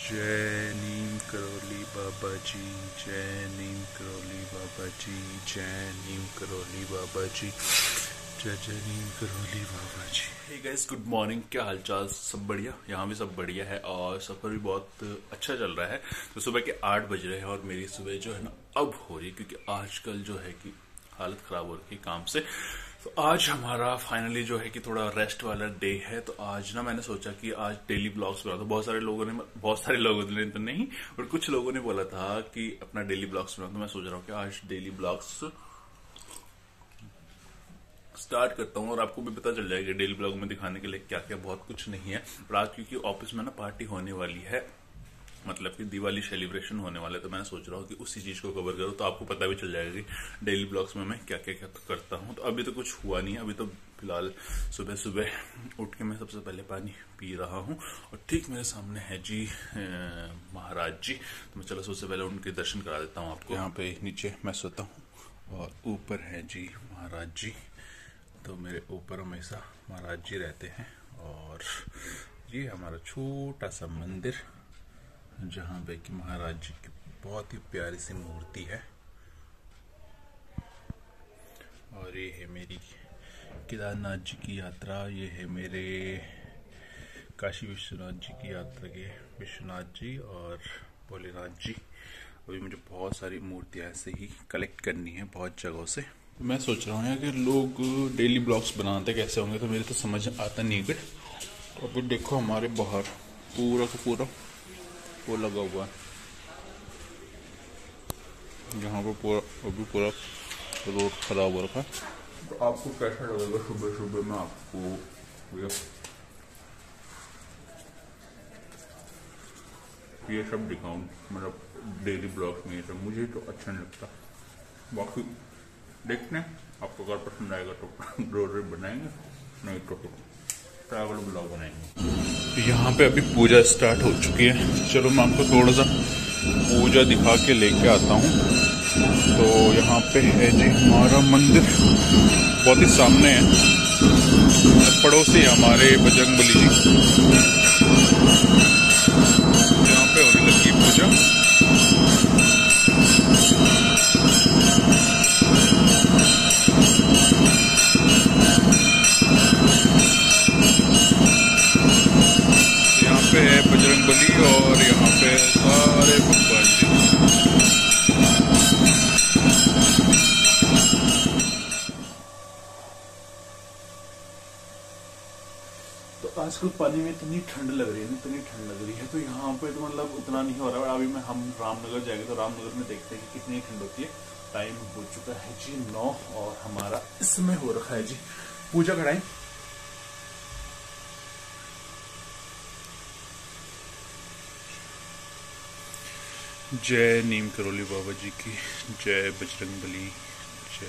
जय नीम करौली बाबा जी, जय नीम करौली बाबा जी, जय नीम करौली बाबा जी, जय जय Neem Karoli Baba ji. Hey guys, good morning. क्या हालचाल? सब बढ़िया? यहाँ भी सब बढ़िया है और सफर भी बहुत अच्छा चल रहा है। तो सुबह के 8 बज रहे हैं और मेरी सुबह जो है ना अब हो रही है, क्योंकि आजकल जो है कि हालत खराब हो रही है काम से। तो आज हमारा फाइनली जो है कि थोड़ा रेस्ट वाला डे है। तो आज ना मैंने सोचा कि आज डेली ब्लॉग्स बना। तो बहुत सारे लोगों ने तो नहीं, और कुछ लोगों ने बोला था कि अपना डेली ब्लॉग्स बना। तो मैं सोच रहा हूँ कि आज डेली ब्लॉग्स स्टार्ट करता हूँ और आपको भी पता चल जाएगा डेली ब्लॉग में दिखाने के लिए क्या क्या बहुत कुछ नहीं है। पर आज क्योंकि ऑफिस में ना पार्टी होने वाली है, मतलब कि दिवाली सेलिब्रेशन होने वाला है, तो मैंने सोच रहा हूँ कि उसी चीज को कवर करूँ। तो आपको पता भी चल जाएगा कि डेली ब्लॉग्स में मैं क्या क्या करता हूँ। तो अभी तो कुछ हुआ नहीं है। अभी तो फिलहाल सुबह सुबह उठ के मैं सबसे पहले पानी पी रहा हूँ और ठीक मेरे सामने है जी महाराज जी। तो मैं चलो सबसे पहले उनके दर्शन करा देता हूँ आपको। यहाँ पे नीचे मैं सोता हूँ और ऊपर है जी महाराज जी। तो मेरे ऊपर हमेशा महाराज जी रहते हैं और ये हमारा छोटा सा मंदिर जहाँ पे कि महाराज जी की बहुत ही प्यारी सी मूर्ति है। और ये है मेरी केदारनाथ जी की यात्रा। ये है मेरे काशी विश्वनाथ जी की यात्रा के विश्वनाथ जी और भोलेनाथ जी। अभी मुझे बहुत सारी मूर्तियाँ ऐसे ही कलेक्ट करनी है बहुत जगहों से। मैं सोच रहा हूँ यार कि लोग डेली ब्लॉग्स बनाते कैसे होंगे, तो मेरे तो समझ आता नहीं है। तो अभी देखो हमारे बाहर पूरा का पूरा वो लगा हुआ है, यहाँ पर पूरा रोड खराब हो रखा है। तो आपको कैसा लगेगा सुबह सुबह में आपको ये सब दिखाऊं, मतलब डेली ब्लॉग्स में ये सब मुझे तो अच्छा नहीं लगता। बाकी देखते हैं, आपको अगर पसंद आएगा तो रोज बनाएंगे, नहीं तो ट्रैवल ब्लॉग बनाएंगे। यहाँ पे अभी पूजा स्टार्ट हो चुकी है। चलो मैं आपको थोड़ा सा पूजा दिखा के लेके आता हूँ। तो यहाँ पे है जी हमारा मंदिर, बहुत ही सामने है। पड़ोसी हमारे बजरंगबली जी, यहाँ पे होने लगी पूजा। यहाँ पे है बजरंगबली और यहाँ पे सारे भगवान जी। तो आजकल पानी में इतनी ठंड लग रही है, तो यहाँ पे तो मतलब उतना नहीं हो रहा है। अभी हम रामनगर जाएंगे तो रामनगर में देखते हैं कि कितनी ठंड होती है। टाइम हो चुका है जी 9 और हमारा इसमें हो रखा है जी पूजा कराएं। जय नीम करौली बाबा जी की, जय बजरंगबली, जय।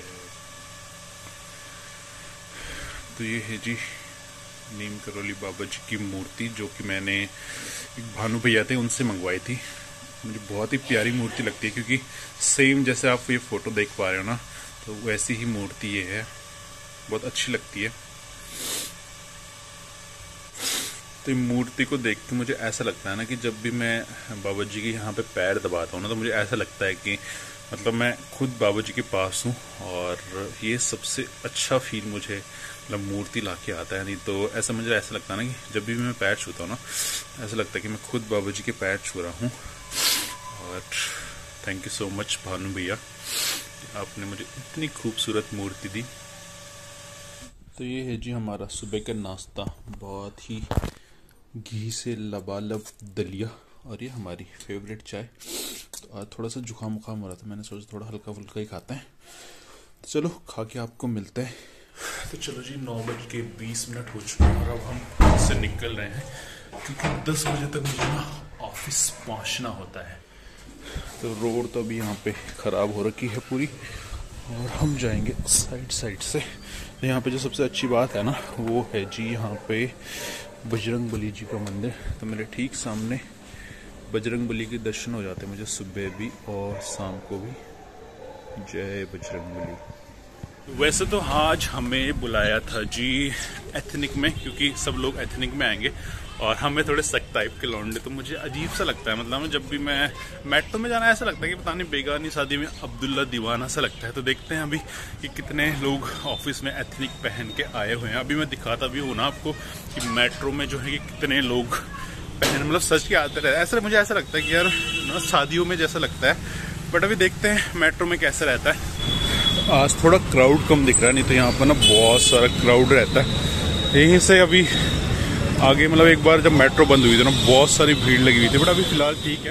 तो ये है जी नीम करौली बाबा जी की मूर्ति, जो कि मैंने एक भानु भैया थे उनसे मंगवाई थी। मुझे बहुत ही प्यारी मूर्ति लगती है, क्योंकि सेम जैसे आप ये फोटो देख पा रहे हो ना, तो वैसी ही मूर्ति ये है, बहुत अच्छी लगती है। तो मूर्ति को देख के मुझे ऐसा लगता है ना कि जब भी मैं बाबा जी के यहाँ पे पैर दबाता हूँ ना, तो मुझे ऐसा लगता है कि मतलब मैं खुद बाबा जी के पास हूँ। और ये सबसे अच्छा फील मुझे मतलब मूर्ति लाके आता है। नहीं तो ऐसा मुझे ऐसा लगता है ना कि जब भी मैं पैर छूता हूँ ना, ऐसा लगता है कि मैं खुद बाबा जी के पैर छू रहा हूँ। और thank you so much Bhanu भैया, आपने मुझे इतनी खूबसूरत मूर्ति दी। तो ये है जी हमारा सुबह का नाश्ता, बहुत ही घी से लबालब दलिया, और ये हमारी फेवरेट चाय। तो आज थोड़ा सा जुकाम मुखाम हो रहा था, मैंने सोचा थोड़ा हल्का फुल्का ही खाते हैं। तो चलो खा के आपको मिलते हैं। तो चलो जी 9:20 हो चुके हैं और अब हम इससे निकल रहे हैं, क्योंकि 10 बजे तक मुझे ना ऑफिस पहुंचना होता है। तो रोड तो अभी यहाँ पे खराब हो रखी है पूरी, और हम जाएंगे साइड से। तो यहाँ पे जो सबसे अच्छी बात है ना, वो है जी यहाँ पे बजरंगबली जी का मंदिर। तो मेरे ठीक सामने बजरंगबली के दर्शन हो जाते हैं मुझे सुबह भी और शाम को भी। जय बजरंगबली। वैसे तो आज हमें बुलाया था जी एथनिक में, क्योंकि सब लोग एथनिक में आएंगे और हमें थोड़े सख्त टाइप के लौंडे, तो मुझे अजीब सा लगता है। मतलब जब भी मैं मेट्रो में जाना ऐसा लगता है कि पता नहीं बेगानी शादी में अब्दुल्ला दीवाना सा लगता है। तो देखते हैं अभी कि कितने लोग ऑफिस में एथनिक पहन के आए हुए हैं। अभी मैं दिखाता भी हूँ ना आपको कि मेट्रो में जो है कि कितने लोग पहन, मतलब सच के आते रहते हैं। ऐसा मुझे ऐसा लगता है कि यार ना शादियों में जैसा लगता है। बट अभी देखते हैं मेट्रो में कैसा रहता है। आज थोड़ा क्राउड कम दिख रहा है, नहीं तो यहाँ पर ना बहुत सारा क्राउड रहता है। यहीं से अभी आगे मतलब एक बार जब मेट्रो बंद हुई थी ना बहुत सारी भीड़ लगी हुई थी, बट अभी फिलहाल ठीक है।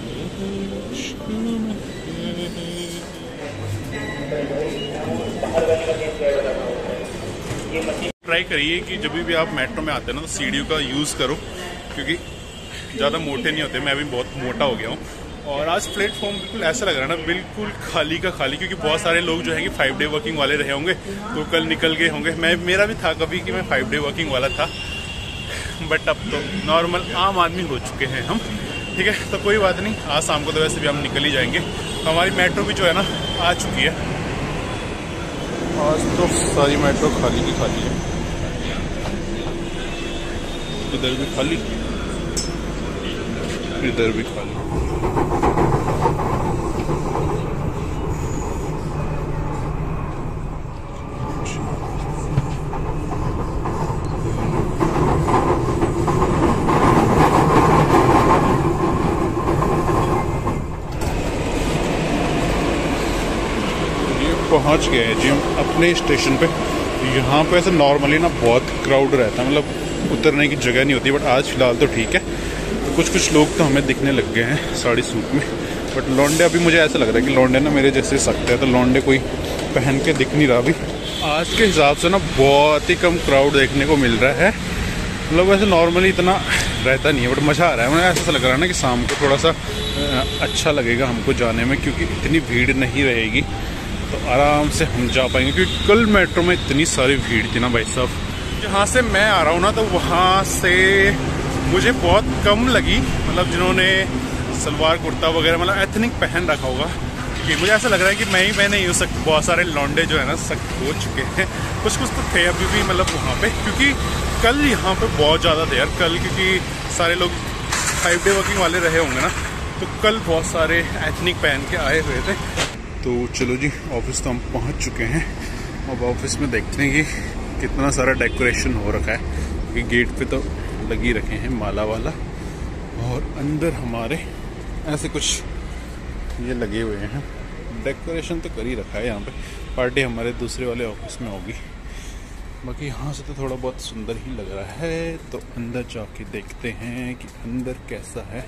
ट्राई करिए कि जब भी आप मेट्रो में आते हैं ना तो सीढ़ियों का यूज़ करो, क्योंकि ज़्यादा मोटे नहीं होते। मैं भी बहुत मोटा हो गया हूँ। और आज प्लेटफॉर्म बिल्कुल ऐसा लग रहा है ना, बिल्कुल खाली का खाली, क्योंकि बहुत सारे लोग जो है कि 5 डे वर्किंग वाले रहे होंगे तो कल निकल गए होंगे। मेरा भी था कभी कि मैं 5 डे वर्किंग वाला था, बट अब तो नॉर्मल आम आदमी हो चुके हैं हम। ठीक है, तो कोई बात नहीं, आज शाम को तो वैसे भी हम निकल ही जाएंगे। तो हमारी मेट्रो भी जो है ना आ चुकी है। आज तो सारी मेट्रो खाली की खाली है। इधर भी खाली, इधर भी खाली। पहुंच गए हैं जी हम अपने स्टेशन पे। यहाँ पे ऐसे नॉर्मली ना बहुत क्राउड रहता है, मतलब उतरने की जगह नहीं होती। बट आज फिलहाल तो ठीक है। तो कुछ लोग तो हमें दिखने लग गए हैं साड़ी सूट में, बट लौंडे अभी मुझे ऐसा लग रहा है कि लौंडे ना मेरे जैसे सख्त है, तो लौंडे कोई पहन के दिख नहीं रहा अभी। आज के हिसाब से ना बहुत ही कम क्राउड देखने को मिल रहा है। मतलब वैसे नॉर्मली इतना रहता नहीं है, बट मज़ा आ रहा है। मुझे ऐसा लग रहा है ना कि शाम को थोड़ा सा अच्छा लगेगा हमको जाने में, क्योंकि इतनी भीड़ नहीं रहेगी तो आराम से हम जा पाएंगे। क्योंकि कल मेट्रो में इतनी सारी भीड़ थी ना भाई साहब। जहाँ से मैं आ रहा हूँ ना तो वहाँ से मुझे बहुत कम लगी, मतलब जिन्होंने सलवार कुर्ता वगैरह मतलब एथनिक पहन रखा होगा। कि मुझे ऐसा लग रहा है कि मैं ही नहीं हो सकता। बहुत सारे लौंडे जो है ना सख्त हो चुके हैं। कुछ तो थे अभी भी मतलब वहाँ पे, क्योंकि कल यहाँ पे बहुत ज़्यादा थे यार। कल क्योंकि सारे लोग 5 डे वर्किंग वाले रहे होंगे ना, तो कल बहुत सारे एथनिक पहन के आए हुए थे। तो चलो जी, ऑफिस तो हम पहुँच चुके हैं। अब ऑफिस में देखते हैं कि कितना सारा डेकोरेशन हो रखा है, क्योंकि गेट पे तो लगी रखे हैं माला वाला, और अंदर हमारे ऐसे कुछ ये लगे हुए हैं। डेकोरेशन तो कर ही रखा है यहाँ पे। पार्टी हमारे दूसरे वाले ऑफिस में होगी। बाकी यहाँ से तो थोड़ा बहुत सुंदर ही लग रहा है। तो अंदर जाके देखते हैं कि अंदर कैसा है।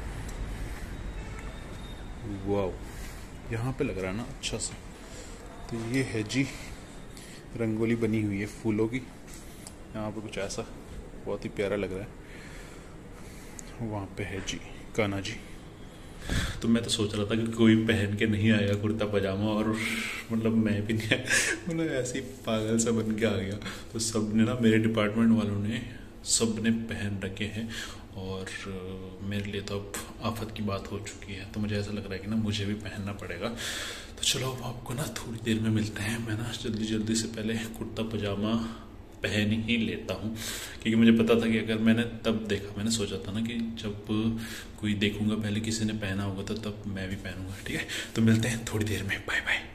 वाव, यहाँ पे लग रहा है ना अच्छा सा। तो ये है जी, रंगोली बनी हुई है फूलों की। यहाँ पे कुछ ऐसा बहुत ही प्यारा लग रहा है। वहाँ पे है जी कान्हा जी। तो मैं तो सोच रहा था कि कोई पहन के नहीं आएगा कुर्ता पजामा, और मतलब मैं भी नहीं, मतलब ऐसे ही पागल सा बन के आ गया। तो सब ने ना, मेरे डिपार्टमेंट वालों ने सब ने पहन रखे हैं, और मेरे लिए तो अब आफत की बात हो चुकी है। तो मुझे ऐसा लग रहा है कि ना मुझे भी पहनना पड़ेगा। तो चलो अब आपको ना थोड़ी देर में मिलते हैं। मैं ना जल्दी से पहले कुर्ता पजामा पहन ही लेता हूँ, क्योंकि मुझे पता था कि अगर मैंने तब देखा, मैंने सोचा था ना कि जब कोई देखूंगा पहले किसी ने पहना होगा तो तब मैं भी पहनूंगा। ठीक है, तो मिलते हैं थोड़ी देर में। Bye bye.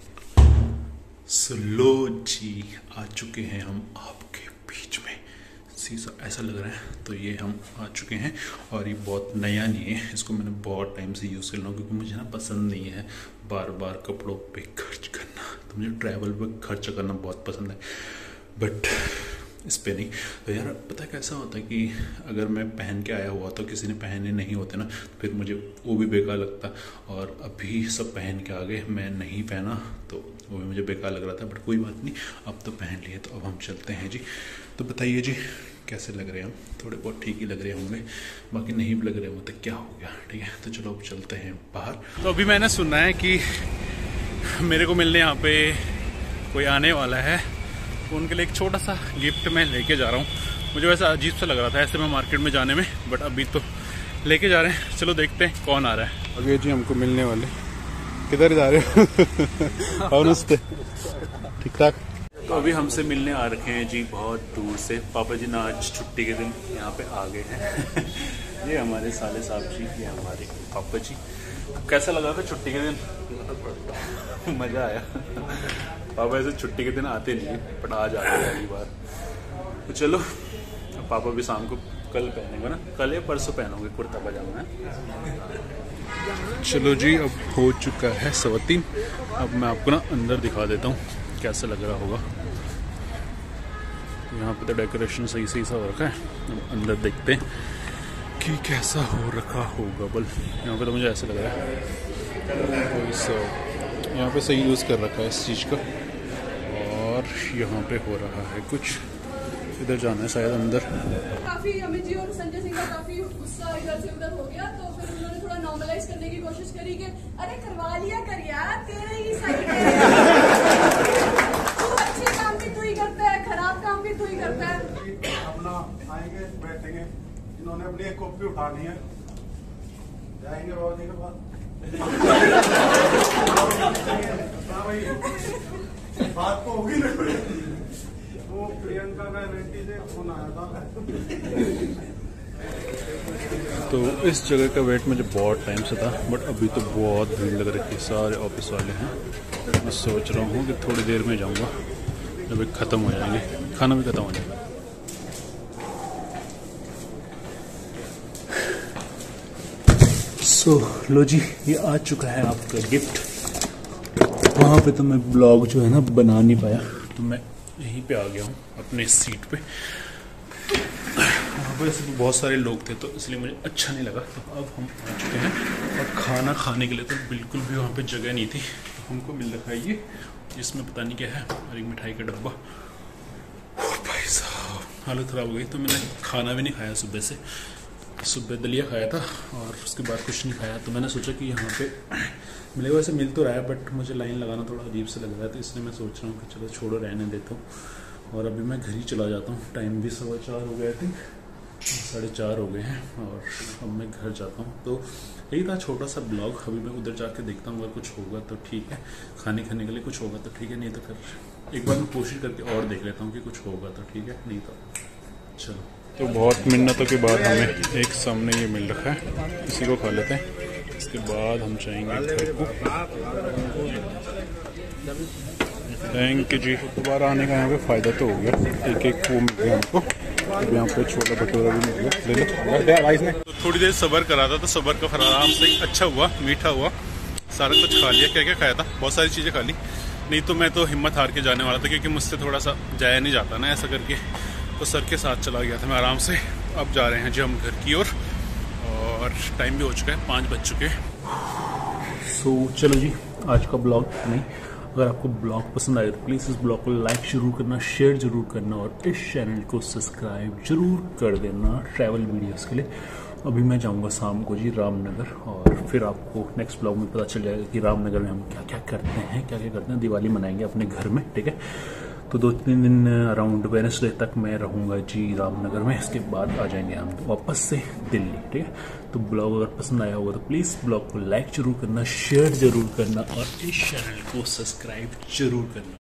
लो जी, आ चुके हैं हम आपके बीच में। शीशा ऐसा लग रहा है। तो ये हम आ चुके हैं, और ये बहुत नया नहीं है। इसको मैंने बहुत टाइम से यूज़ कर रहा हूँ, क्योंकि मुझे ना पसंद नहीं है बार बार कपड़ों पे खर्च करना। तो मुझे ट्रैवल पे खर्च करना बहुत पसंद है, बट इस पे नहीं। तो यार पता है कैसा होता है कि अगर मैं पहन के आया हुआ तो किसी ने पहने नहीं होते ना, फिर मुझे वो भी बेकार लगता। और अभी सब पहन के आ गए, मैं नहीं पहना तो वो भी मुझे बेकार लग रहा था। बट कोई बात नहीं, अब तो पहन लिए, तो अब हम चलते हैं जी। तो बताइए जी कैसे लग रहे हैं हम? थोड़े बहुत ठीक ही लग रहे होंगे, बाकी नहीं भी लग रहे होंगे तो क्या हो गया। ठीक है, तो चलो अब चलते हैं बाहर। तो अभी मैंने सुना है कि मेरे को मिलने यहाँ पे कोई आने वाला है, तो उनके लिए एक छोटा सा गिफ्ट मैं लेके जा रहा हूँ। मुझे वैसा अजीब सा लग रहा था ऐसे में मार्केट में जाने में, बट अभी तो लेके जा रहे हैं। चलो देखते हैं कौन आ रहा है। आगे जी हमको मिलने वाले किधर जा रहे हो? और उससे ठीक ठाक। तो अभी हमसे मिलने आ रखे हैं जी बहुत दूर से। पापा जी ना आज छुट्टी के दिन यहाँ पे आ गए हैं। ये हमारे साले साहब जी, ये हमारे पापा जी। कैसा लगा था छुट्टी के दिन? मज़ा आया। पापा ऐसे छुट्टी के दिन आते नहीं है, बट आज आ गए पहली बार। तो चलो, अब पापा भी शाम को कल पहनेंगे ना, कल या परसों पहनोगे कुर्ता पजामा है। चलो जी, अब हो चुका है 3:15। अब मैं आपको ना अंदर दिखा देता हूँ कैसा लग रहा होगा। यहाँ पे तो डेकोरेशन सही सा हो रखा है। अब अंदर देखते हैं कि कैसा हो रखा होगा। बल यहाँ पे तो मुझे ऐसा लग रहा है कोई यहाँ पे सही यूज़ कर रखा है इस चीज़ का। और यहाँ पे हो रहा है कुछ, इधर जाना है शायद अंदर। काफी अमित जी और संजय सिंह का काफी गुस्सा इधर से उधर हो गया, तो फिर उन्होंने थोड़ा नॉर्मलाइज करने की कोशिश करी कि अरे करवा लिया कर यार, तेरे ही साइड है। तू अच्छे काम भी तू ही करता है, खराब काम भी तू ही करता है। अपना आएंगे बैठेंगे, इन्होंने अपनी एक कॉपी उठानी है, जाएंगे बाबा जी के पास। हाँ भाई, बात तो होगी ना। वो प्रियंका का एनटी से फोन आया था। तो इस जगह का वेट मुझे बहुत टाइम से था, बट अभी तो बहुत भीड़ लग रही है, सारे ऑफिस वाले हैं। मैं सोच रहा हूँ कि थोड़ी देर में जाऊँगा, जब ख़त्म हो जाएंगे, खाना भी ख़त्म हो जाएगा। लो जी, ये आ चुका है आपका गिफ्ट। वहाँ पे तो मैं ब्लॉग जो है ना बना नहीं पाया, तो मैं यहीं पे आ गया हूँ अपने सीट पे। वहाँ पे बहुत सारे लोग थे, तो इसलिए मुझे अच्छा नहीं लगा। तो अब हम आ चुके हैं, और खाना खाने के लिए तो बिल्कुल भी वहाँ पे जगह नहीं थी। तो हमको मिल रखा है ये, जिसमें पता नहीं क्या है, और एक मिठाई का डब्बा। भाई साहब, हालत ख़राब हो गई। तो मैंने खाना भी नहीं खाया सुबह से। सुबह दलिया खाया था और उसके बाद कुछ नहीं खाया। तो मैंने सोचा कि यहाँ पे मिलेगा, वैसे मिल तो रहा है, बट मुझे लाइन लगाना थोड़ा अजीब से लग रहा है। तो इसलिए मैं सोच रहा हूँ कि चलो छोड़ो, रहने देता हूँ। और अभी मैं घर ही चला जाता हूँ। टाइम भी 4:15 हो गया, आई थिंक 4:30 हो गए हैं, और अब मैं घर जाता हूँ। तो यही था छोटा सा ब्लॉग। अभी मैं उधर जाके देखता हूँ, अगर कुछ होगा तो ठीक है, खाने के लिए कुछ होगा तो ठीक है, नहीं तो फिर एक बार मैं कोशिश करके और देख लेता हूँ कि कुछ होगा तो ठीक है, नहीं तो चलो। तो बहुत मिन्नतों के बाद हमें एक सामने ये मिल रखा है, इसी को खा लेते हैं। इसके बाद हम जाएंगे घर को। थैंक यू जी। दोबारा आने का यहाँ पे फ़ायदा तो हो गया, एक वो मिल गया हमको। अब यहाँ पे छोला भटूरा भी मिल गया, ले लो। तो थोड़ी देर सब्र करा था, तो सब्र का फल आराम से अच्छा हुआ, मीठा हुआ, सारा कुछ खा लिया। क्या क्या खाया था, बहुत सारी चीज़ें खा ली। नहीं तो मैं तो हिम्मत हार के जाने वाला था, क्योंकि मुझसे थोड़ा सा जाया नहीं जाता ना ऐसा करके। तो सर के साथ चला गया था मैं आराम से। अब जा रहे हैं जी हम घर की ओर, और टाइम भी हो चुका है, 5 बज चुके हैं। सो चलो जी, आज का ब्लॉग नहीं। अगर आपको ब्लॉग पसंद आए तो प्लीज़ इस ब्लॉग को लाइक जरूर करना, शेयर जरूर करना, और इस चैनल को सब्सक्राइब जरूर कर देना ट्रैवल वीडियोस के लिए। अभी मैं जाऊंगा शाम को जी रामनगर, और फिर आपको नेक्स्ट ब्लॉग में पता चल जाएगा कि रामनगर में हम क्या क्या करते हैं। दिवाली मनाएंगे अपने घर में, ठीक है। तो 2-3 दिन अराउंड वेडनेसडे तक मैं रहूँगा जी रामनगर में। इसके बाद आ जाएंगे हम वापस से दिल्ली, ठीक है। तो ब्लॉग अगर पसंद आया होगा तो प्लीज़ ब्लॉग को लाइक जरूर करना, शेयर जरूर करना, और इस चैनल को सब्सक्राइब जरूर करना।